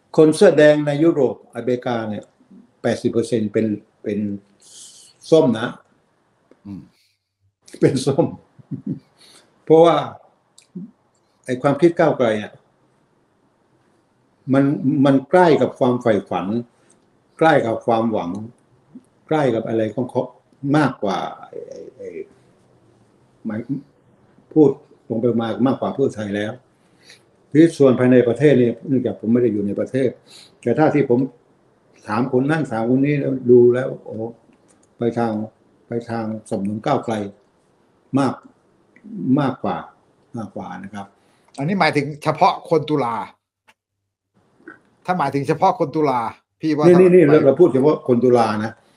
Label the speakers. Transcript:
Speaker 1: คนเสื้อแดงในยุโรปอเมริกาเนี่ย80%เป็นส้มนะเป็นส้ม เพราะว่าไอ้ความคิดก้าวไกลเนี่ยมันใกล้กับความใฝ่ฝันใกล้กับความหวังใกล้กับอะไรของเขามากกว่าหมายพูดตรงไปมากกว่าเพื่อไทยแล้วที่ส่วนภายในประเทศนี่เนื่องจากผมไม่ได้อยู่ในประเทศแต่ถ้าที่ผมถามคนนั่นถามคนนี้แล้วดูแล้วโอ้ไปทางสมนุนก้าวไกลมากกว่านะครับ
Speaker 2: อันนี้หมายถึงเฉพาะคนตุลาถ้าหมายถึงเฉพาะคนตุลาพี่ว่า
Speaker 1: นี่เราพูดเฉพาะคนตุลานะ